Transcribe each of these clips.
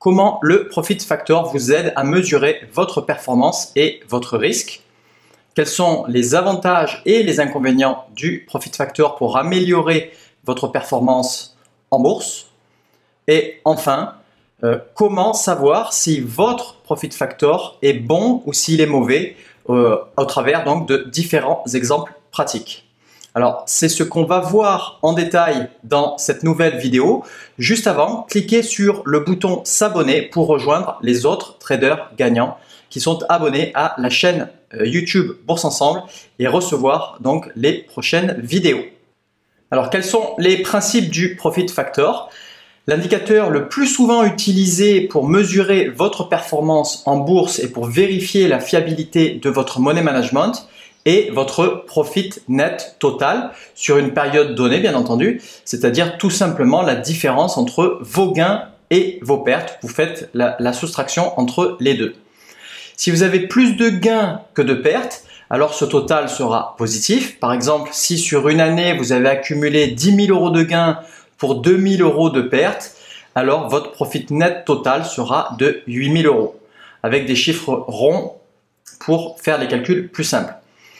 comment le Profit Factor vous aide à mesurer votre performance et votre risque. Quels sont les avantages et les inconvénients du Profit Factor pour améliorer votre performance en bourse. Et enfin, comment savoir si votre Profit Factor est bon ou s'il est mauvais au travers donc de différents exemples pratiques. Alors, c'est ce qu'on va voir en détail dans cette nouvelle vidéo. Juste avant, cliquez sur le bouton s'abonner pour rejoindre les autres traders gagnants qui sont abonnés à la chaîne YouTube Bourse Ensemble et recevoir donc les prochaines vidéos. Alors, quels sont les principes du Profit Factor? L'indicateur le plus souvent utilisé pour mesurer votre performance en bourse et pour vérifier la fiabilité de votre money management est votre profit net total sur une période donnée, bien entendu, c'est-à-dire tout simplement la différence entre vos gains et vos pertes. Vous faites la soustraction entre les deux. Si vous avez plus de gains que de pertes, alors ce total sera positif. Par exemple, si sur une année, vous avez accumulé 10 000 € de gains pour 2 000 € de pertes, alors votre profit net total sera de 8 000 € avec des chiffres ronds pour faire les calculs plus simples.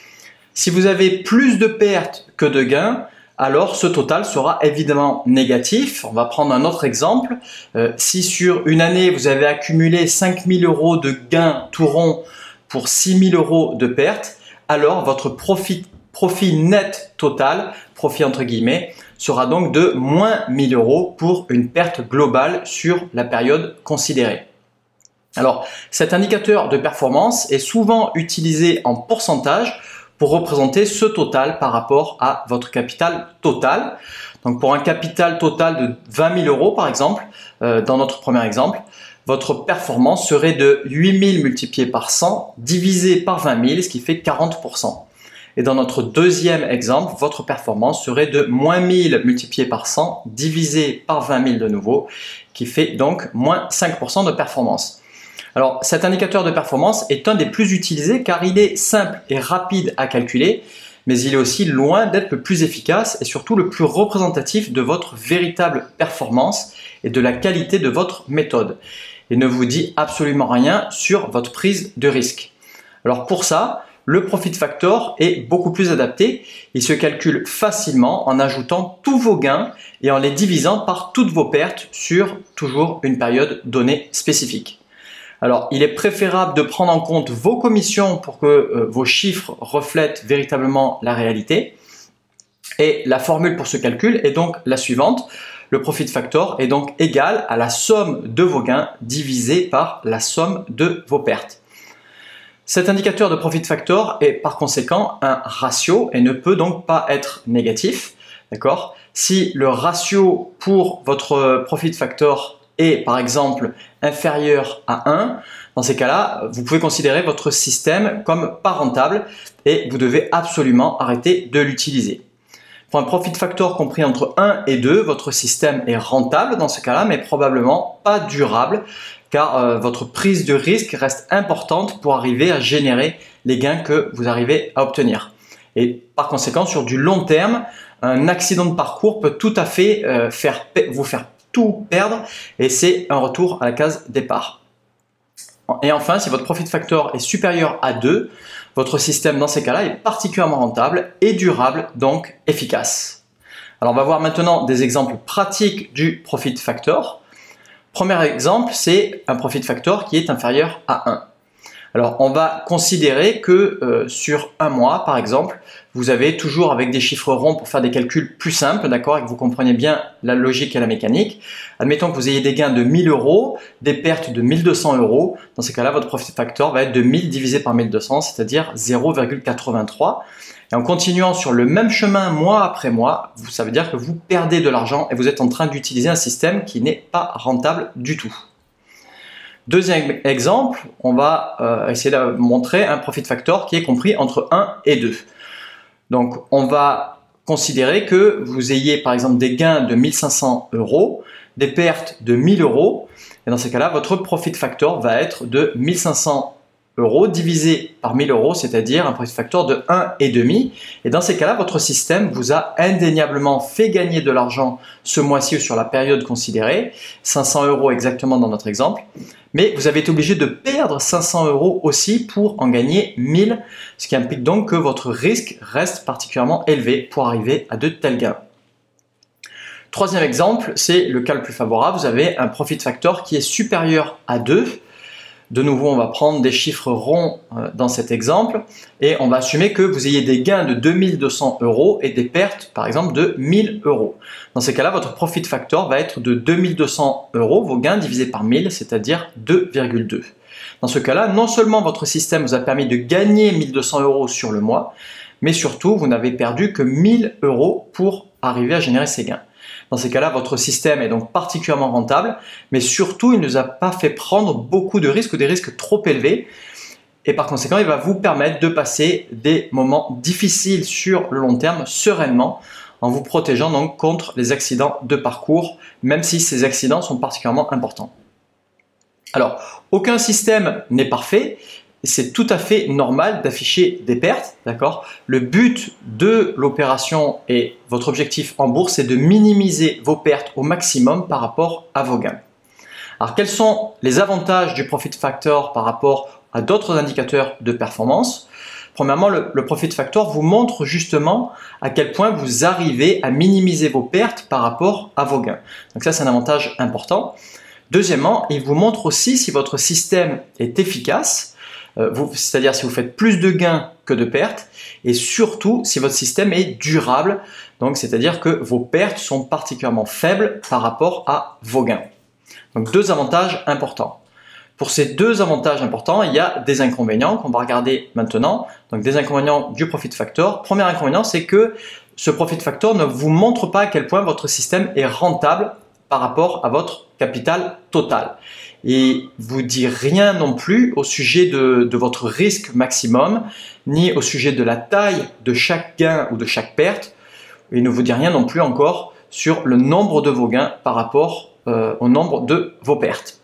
Si vous avez plus de pertes que de gains, alors ce total sera évidemment négatif. On va prendre un autre exemple. Si sur une année, vous avez accumulé 5 000 € de gains tout rond pour 6 000 € de pertes, alors votre profit net total, profit entre guillemets, sera donc de moins 1 000 € pour une perte globale sur la période considérée. Alors, cet indicateur de performance est souvent utilisé en pourcentage pour représenter ce total par rapport à votre capital total. Donc, pour un capital total de 20 000 € par exemple, dans notre premier exemple, votre performance serait de 8 000 multiplié par 100 divisé par 20 000, ce qui fait 40%. Et dans notre deuxième exemple, votre performance serait de moins 1000 multiplié par 100 divisé par 20 000 de nouveau, qui fait donc moins 5% de performance. Alors, cet indicateur de performance est un des plus utilisés car il est simple et rapide à calculer, mais il est aussi loin d'être le plus efficace et surtout le plus représentatif de votre véritable performance et de la qualité de votre méthode. Il ne vous dit absolument rien sur votre prise de risque. Alors pour ça, le Profit Factor est beaucoup plus adapté. Il se calcule facilement en ajoutant tous vos gains et en les divisant par toutes vos pertes sur toujours une période donnée spécifique. Alors, il est préférable de prendre en compte vos commissions pour que vos chiffres reflètent véritablement la réalité. Et la formule pour ce calcul est donc la suivante. Le Profit Factor est donc égal à la somme de vos gains divisé par la somme de vos pertes. Cet indicateur de Profit Factor est par conséquent un ratio et ne peut donc pas être négatif. D'accord ? Si le ratio pour votre Profit Factor est par exemple inférieur à 1, dans ces cas-là, vous pouvez considérer votre système comme pas rentable et vous devez absolument arrêter de l'utiliser. Pour un Profit Factor compris entre 1 et 2, votre système est rentable dans ce cas-là, mais probablement pas durable car votre prise de risque reste importante pour arriver à générer les gains que vous arrivez à obtenir. Et par conséquent, sur du long terme, un accident de parcours peut tout à fait vous faire tout perdre et c'est un retour à la case départ. Et enfin, si votre Profit Factor est supérieur à 2, votre système dans ces cas-là est particulièrement rentable et durable, donc efficace. Alors on va voir maintenant des exemples pratiques du Profit Factor. Premier exemple, c'est un Profit Factor qui est inférieur à 1. Alors, on va considérer que sur un mois, par exemple, vous avez toujours avec des chiffres ronds pour faire des calculs plus simples, d'accord, et que vous compreniez bien la logique et la mécanique. Admettons que vous ayez des gains de 1 000 €, des pertes de 1 200 €. Dans ces cas-là, votre Profit Factor va être de 1000 divisé par 1200, c'est-à-dire 0,83. Et en continuant sur le même chemin mois après mois, ça veut dire que vous perdez de l'argent et vous êtes en train d'utiliser un système qui n'est pas rentable du tout. Deuxième exemple, on va essayer de montrer un Profit Factor qui est compris entre 1 et 2. Donc, on va considérer que vous ayez par exemple des gains de 1 500 €, des pertes de 1 000 €. Et dans ces cas-là, votre Profit Factor va être de 1 500 euros divisé par 1000 euros, c'est-à-dire un profit factor de 1,5. Et dans ces cas-là, votre système vous a indéniablement fait gagner de l'argent ce mois-ci ou sur la période considérée, 500 euros exactement dans notre exemple, mais vous avez été obligé de perdre 500 euros aussi pour en gagner 1000, ce qui implique donc que votre risque reste particulièrement élevé pour arriver à de tels gains. Troisième exemple, c'est le cas le plus favorable, vous avez un profit factor qui est supérieur à 2. De nouveau, on va prendre des chiffres ronds dans cet exemple et on va assumer que vous ayez des gains de 2200 euros et des pertes, par exemple, de 1000 euros. Dans ces cas-là, votre profit factor va être de 2200 euros, vos gains divisés par 1000, c'est-à-dire 2,2. Dans ce cas-là, non seulement votre système vous a permis de gagner 1200 euros sur le mois, mais surtout, vous n'avez perdu que 1000 euros pour arriver à générer ces gains. Dans ces cas-là, votre système est donc particulièrement rentable, mais surtout, il ne nous a pas fait prendre beaucoup de risques ou des risques trop élevés. Et par conséquent, il va vous permettre de passer des moments difficiles sur le long terme sereinement, en vous protégeant donc contre les accidents de parcours, même si ces accidents sont particulièrement importants. Alors, aucun système n'est parfait. C'est tout à fait normal d'afficher des pertes, d'accord? Le but de l'opération et votre objectif en bourse, c'est de minimiser vos pertes au maximum par rapport à vos gains. Alors, quels sont les avantages du profit factor par rapport à d'autres indicateurs de performance? Premièrement, le profit factor vous montre justement à quel point vous arrivez à minimiser vos pertes par rapport à vos gains. Donc ça, c'est un avantage important. Deuxièmement, il vous montre aussi si votre système est efficace, c'est-à-dire si vous faites plus de gains que de pertes, et surtout si votre système est durable, donc c'est-à-dire que vos pertes sont particulièrement faibles par rapport à vos gains. Donc deux avantages importants. Pour ces deux avantages importants, il y a des inconvénients qu'on va regarder maintenant. Donc des inconvénients du profit factor. Premier inconvénient, c'est que ce profit factor ne vous montre pas à quel point votre système est rentable par rapport à votre capital total. Et vous dit rien non plus au sujet de votre risque maximum, ni au sujet de la taille de chaque gain ou de chaque perte. Il ne vous dit rien non plus encore sur le nombre de vos gains par rapport au nombre de vos pertes.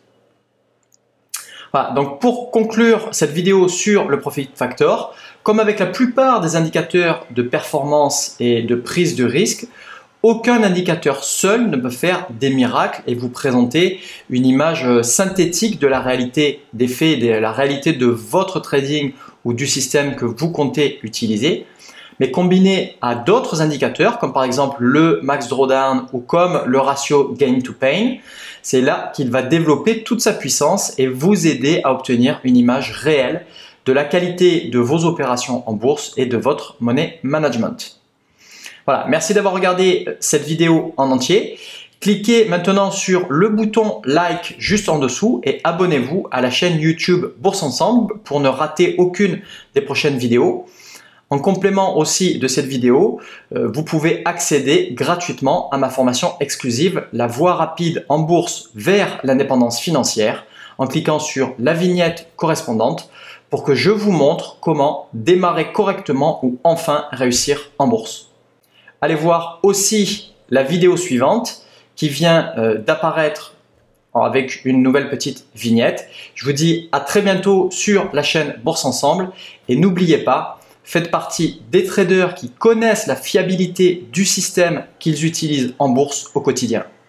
Voilà, donc pour conclure cette vidéo sur le profit factor, comme avec la plupart des indicateurs de performance et de prise de risque, aucun indicateur seul ne peut faire des miracles et vous présenter une image synthétique de la réalité des faits, de la réalité de votre trading ou du système que vous comptez utiliser. Mais combiné à d'autres indicateurs, comme par exemple le max drawdown ou comme le ratio gain to pain, c'est là qu'il va développer toute sa puissance et vous aider à obtenir une image réelle de la qualité de vos opérations en bourse et de votre money management. Voilà, merci d'avoir regardé cette vidéo en entier. Cliquez maintenant sur le bouton like juste en dessous et abonnez-vous à la chaîne YouTube Bourse Ensemble pour ne rater aucune des prochaines vidéos. En complément aussi de cette vidéo, vous pouvez accéder gratuitement à ma formation exclusive « La voie rapide en bourse vers l'indépendance financière » en cliquant sur la vignette correspondante pour que je vous montre comment démarrer correctement ou enfin réussir en bourse. Allez voir aussi la vidéo suivante qui vient d'apparaître avec une nouvelle petite vignette. Je vous dis à très bientôt sur la chaîne Bourse Ensemble et n'oubliez pas, faites partie des traders qui connaissent la fiabilité du système qu'ils utilisent en bourse au quotidien.